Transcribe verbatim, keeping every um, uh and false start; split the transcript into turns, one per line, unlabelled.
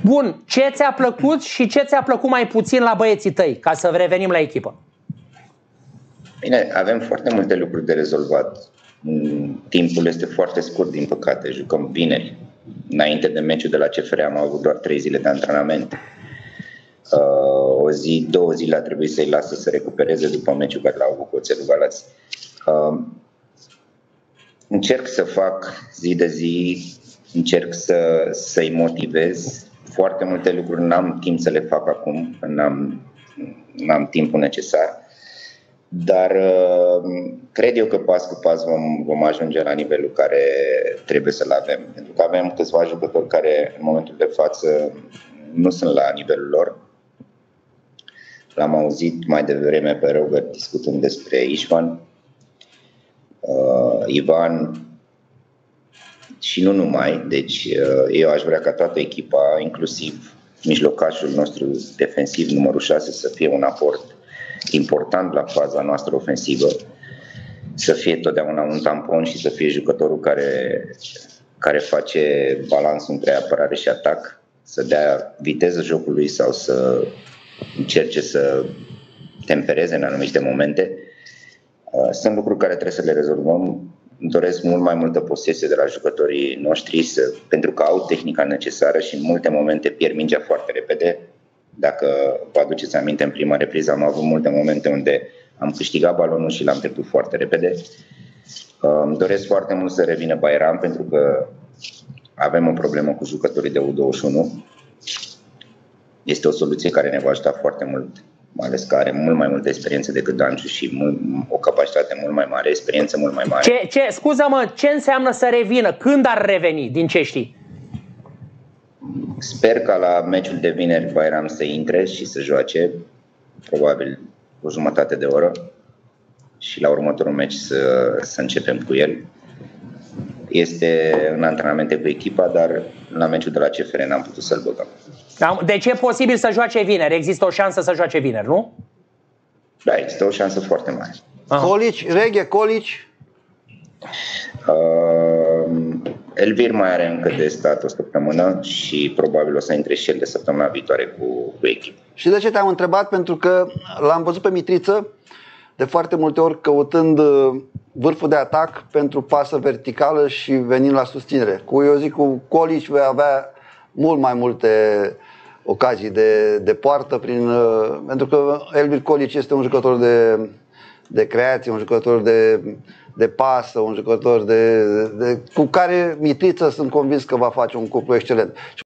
Bun, ce ți-a plăcut și ce ți-a plăcut mai puțin la băieții tăi, ca să revenim la echipă?
Bine, avem foarte multe lucruri de rezolvat. Timpul este foarte scurt, din păcate. Jucăm vineri. Înainte de meciul de la C F R am avut doar trei zile de antrenament. Uh, o zi, două zile a trebuit să-i lasă să recupereze după meciul care l-au avut cu Oțelul Galați. Uh, încerc să fac zi de zi, încerc să, să-i motivez. Foarte multe lucruri n-am timp să le fac acum, n-am, n-am timpul necesar. Dar uh, cred eu că pas cu pas vom, vom ajunge la nivelul care trebuie să-l avem. Pentru că avem câțiva jucători care în momentul de față nu sunt la nivelul lor. L-am auzit mai devreme pe Robert discutând despre Ișvan, uh, Ivan și nu numai. Deci uh, eu aș vrea ca toată echipa, inclusiv mijlocașul nostru defensiv numărul șase, să fie un aport important la faza noastră ofensivă, să fie totdeauna un tampon și să fie jucătorul care, care face balansul între apărare și atac, să dea viteză jocului sau să încerce să tempereze în anumite momente. Sunt lucruri care trebuie să le rezolvăm. Îmi doresc mult mai multă posesie de la jucătorii noștri, să, pentru că au tehnica necesară și în multe momente pierd mingea foarte repede. Dacă vă aduceți aminte, în prima repriză am avut multe momente unde am câștigat balonul și l-am pierdut foarte repede. Îmi doresc foarte mult să revină Bairam, pentru că avem o problemă cu jucătorii de U douăzeci și unu. Este o soluție care ne va ajuta foarte mult, mai ales că are mult mai multă experiență decât Danciu și mult, o capacitate mult mai mare, experiență mult mai mare.
Ce, ce, scuză-mă, ce înseamnă să revină? Când ar reveni, din ce știi?
Sper ca la meciul de vineri Bairam să intre și să joace, probabil o jumătate de oră, și la următorul meci să, să începem cu el. Este în antrenamente cu echipa, dar la meciul de la C F R n-am putut să-l băgăm.
Deci e posibil să joace vineri? Există o șansă să joace vineri, nu?
Da, există o șansă foarte mare.
Colici, Reghe, Colici?
Uh, Elvir mai are încă de stat o săptămână și probabil o să intre și el de săptămâna viitoare cu, cu echipă.
Și de ce te-am întrebat? Pentru că l-am văzut pe Mitriță de foarte multe ori căutând vârful de atac pentru pasă verticală și venind la susținere. Cu, eu zic, cu Colici vei avea mult mai multe ocazii de, de poartă, prin, pentru că Elvir Colici este un jucător de, de creație, un jucător de, de pasă, un jucător de, de, cu care Mitriță sunt convins că va face un cuplu excelent.